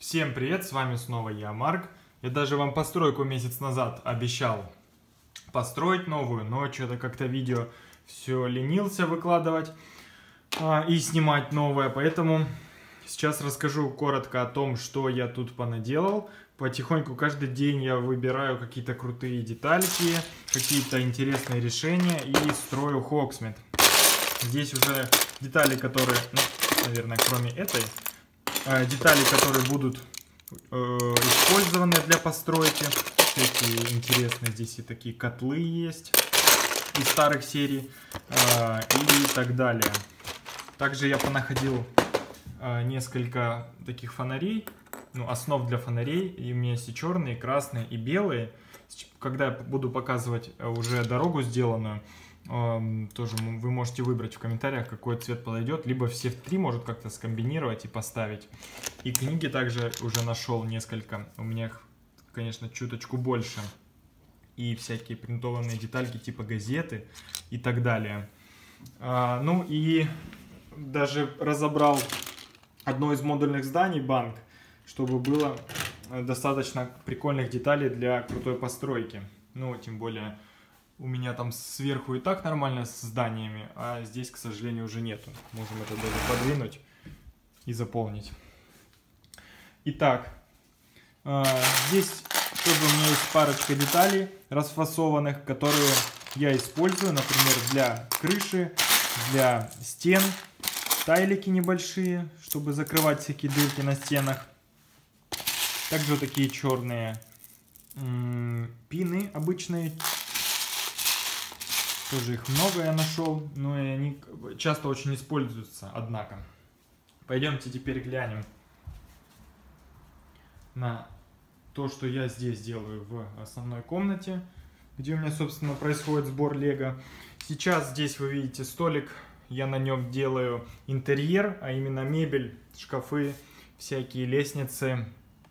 Всем привет, с вами снова я, Марк. Я даже вам постройку месяц назад обещал построить новую, но что-то как-то видео все ленился выкладывать и снимать новое, поэтому сейчас расскажу коротко о том, что я тут понаделал. Потихоньку каждый день я выбираю какие-то крутые детальки, какие-то интересные решения и строю Hogsmeade. Здесь уже детали, которые, наверное, кроме этой, детали, которые будут использованы для постройки. Эти интересные, здесь и такие котлы есть из старых серий и так далее. Также я понаходил несколько таких фонарей, основ для фонарей. И у меня есть и черные, и красные, и белые. Когда я буду показывать уже дорогу сделанную, тоже вы можете выбрать в комментариях, какой цвет подойдет, либо все три может как-то скомбинировать и поставить. И книги также уже нашел несколько, у меня их, конечно, чуточку больше, и всякие принтованные детальки типа газеты и так далее. Ну и даже разобрал одно из модульных зданий, банк, чтобы было достаточно прикольных деталей для крутой постройки. Ну, тем более у меня там сверху и так нормально с зданиями, а здесь, к сожалению, уже нету. Можем это даже подвинуть и заполнить. Итак, здесь тоже у меня есть парочка деталей расфасованных, которые я использую, например, для крыши, для стен. Тайлики небольшие, чтобы закрывать всякие дырки на стенах. Также вот такие черные пины обычные. Тоже их много я нашел, но и они часто очень используются, однако. Пойдемте теперь глянем на то, что я здесь делаю в основной комнате, где у меня, собственно, происходит сбор лего. Сейчас здесь вы видите столик, я на нем делаю интерьер, а именно мебель, шкафы, всякие лестницы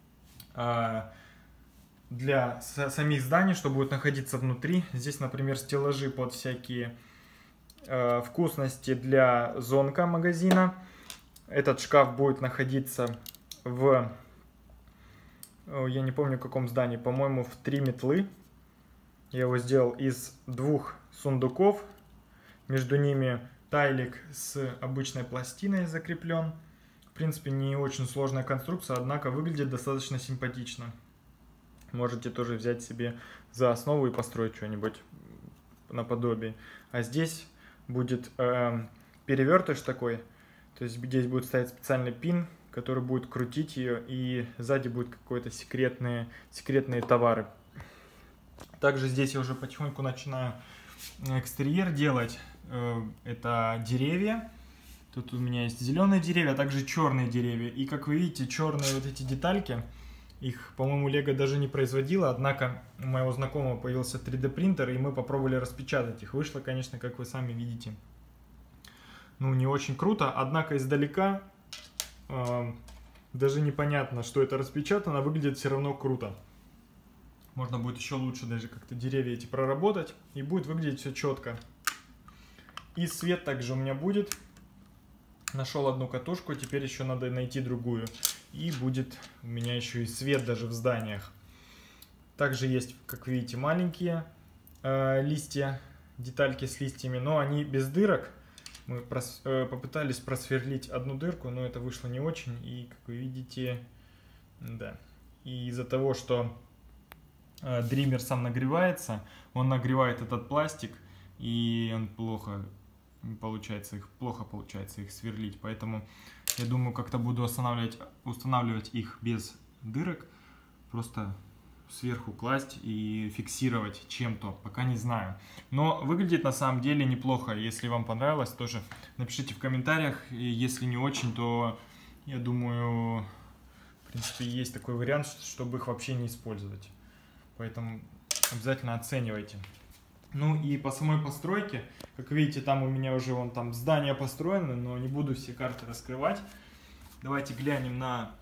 для самих зданий, что будет находиться внутри. Здесь, например, стеллажи под всякие вкусности для зонка магазина. Этот шкаф будет находиться в, я не помню в каком здании, по-моему, в 3 метлы. Я его сделал из 2 сундуков. Между ними тайлик с обычной пластиной закреплен. В принципе, не очень сложная конструкция, однако выглядит достаточно симпатично. Можете тоже взять себе за основу и построить что-нибудь наподобие. А здесь будет перевертыш такой. То есть здесь будет стоять специальный пин, который будет крутить ее. И сзади будет какие-то секретные товары. Также здесь я уже потихоньку начинаю экстерьер делать. Это деревья. Тут у меня есть зеленые деревья, а также черные деревья. И как вы видите, черные вот эти детальки, их, по-моему, Лего даже не производила, однако у моего знакомого появился 3D принтер, и мы попробовали распечатать их. Вышло, конечно, как вы сами видите, не очень круто, однако издалека даже непонятно, что это распечатано, выглядит все равно круто. Можно будет еще лучше даже как-то деревья эти проработать, и будет выглядеть все четко. И свет также у меня будет. Нашел одну катушку, теперь еще надо найти другую. И будет у меня еще и свет даже в зданиях. Также есть, как видите, маленькие листья, детальки с листьями, но они без дырок. Мы попытались просверлить одну дырку, но это вышло не очень. И, как вы видите, да. И из-за того, что дример сам нагревается, он нагревает этот пластик, и он плохо получается их сверлить, поэтому я думаю, как-то буду устанавливать их без дырок, просто сверху класть и фиксировать чем-то, пока не знаю. Но выглядит на самом деле неплохо. Если вам понравилось, тоже напишите в комментариях. И если не очень, то я думаю, в принципе, есть такой вариант, чтобы их вообще не использовать. Поэтому обязательно оценивайте. Ну и по самой постройке, как видите, там у меня уже вон там здание построено, но не буду все карты раскрывать. Давайте глянем на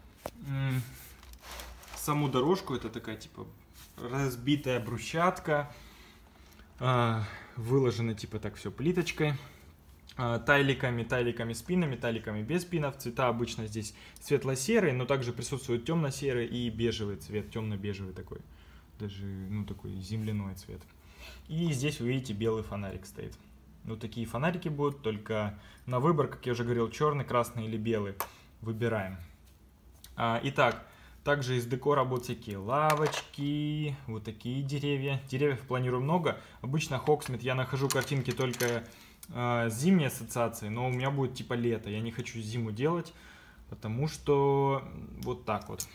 саму дорожку. Это такая типа разбитая брусчатка, выложено типа так все плиточкой. тайликами с пинами, тайликами без пинов. Цвета обычно здесь светло-серые, но также присутствует темно-серый и бежевый цвет, темно-бежевый такой, даже, ну, такой земляной цвет. И здесь вы видите, белый фонарик стоит. Вот такие фонарики будут, только на выбор, как я уже говорил, черный, красный или белый. Выбираем. Итак, также из декора будут всякие лавочки, вот такие деревья. Деревьев планирую много. Обычно Hogsmeade я нахожу картинки только с зимней ассоциацией, но у меня будет типа лето. Я не хочу зиму делать, потому что вот так вот.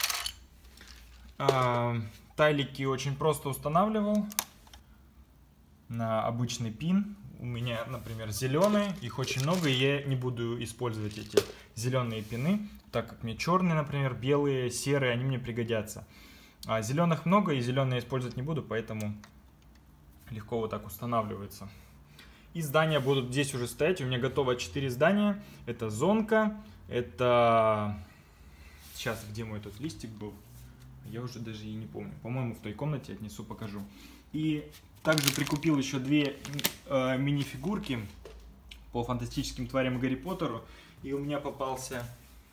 Тайлики очень просто устанавливал на обычный пин. У меня, например, зеленые, их очень много, и я не буду использовать эти зеленые пины, так как мне черные, например, белые, серые, они мне пригодятся. А зеленых много, и зеленые использовать не буду, поэтому легко вот так устанавливается. И здания будут здесь уже стоять, у меня готово 4 здания. Это зонка, это... Сейчас, где мой тот листик был? Я уже даже и не помню. По-моему, в той комнате отнесу, покажу. И также прикупил еще 2 мини-фигурки по фантастическим тварям Гарри Поттеру. И у меня попался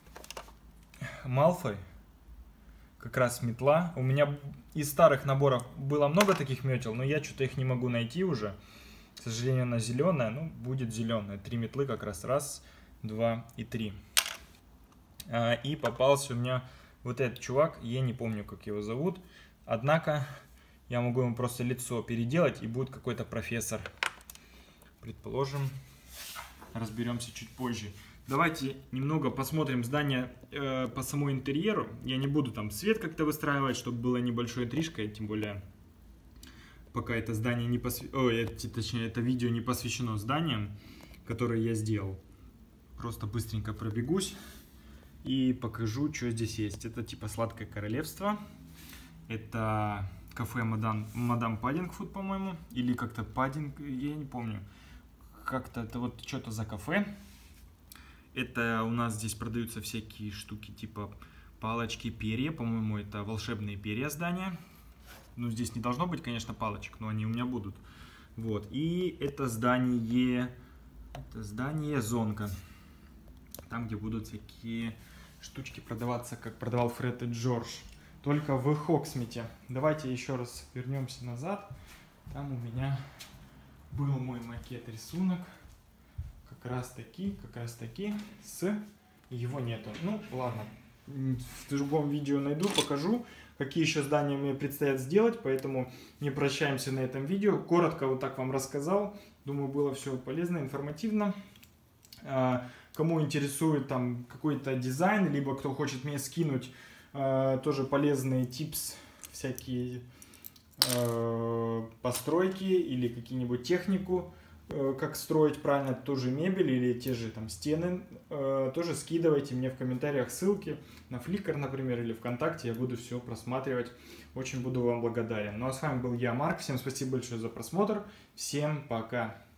Малфой, как раз метла. У меня из старых наборов было много таких метел, но я что-то их не могу найти уже. К сожалению, она зеленая, ну, будет зеленая. 3 метлы как раз. 1, 2 и 3. И попался у меня вот этот чувак, я не помню, как его зовут. Однако я могу ему просто лицо переделать, и будет какой-то профессор. Предположим, разберемся чуть позже. Давайте немного посмотрим здание по самому интерьеру. Я не буду там свет как-то выстраивать, чтобы была небольшой интрижка, тем более пока это здание не точнее, это видео не посвящено зданиям, которые я сделал. Просто быстренько пробегусь и покажу, что здесь есть. Это типа Сладкое Королевство. Это кафе Мадам Паддингфуд, по-моему. Или как-то Паддинг, я не помню. Как-то это вот что-то за кафе. Это у нас здесь продаются всякие штуки типа палочки, перья. По-моему, это волшебные перья здания. Ну, здесь не должно быть, конечно, палочек, но они у меня будут. Вот. И это здание зонка. Там, где будут всякие штучки продаваться, как продавал Фред и Джордж. Только в Hogsmeade. Давайте еще раз вернемся назад. Там у меня был мой макет-рисунок. Как раз таки, его нету. Ну, ладно. В другом видео найду, покажу, какие еще здания мне предстоят сделать. Поэтому не прощаемся на этом видео. Коротко вот так вам рассказал. Думаю, было все полезно, информативно. Кому интересует там какой-то дизайн, либо кто хочет мне скинуть тоже полезные типс, всякие постройки или какие-нибудь технику, как строить правильно ту же мебель или те же там стены, тоже скидывайте мне в комментариях ссылки на Flickr, например, или ВКонтакте, я буду все просматривать, очень буду вам благодарен. Ну а с вами был я, Марк, всем спасибо большое за просмотр, всем пока!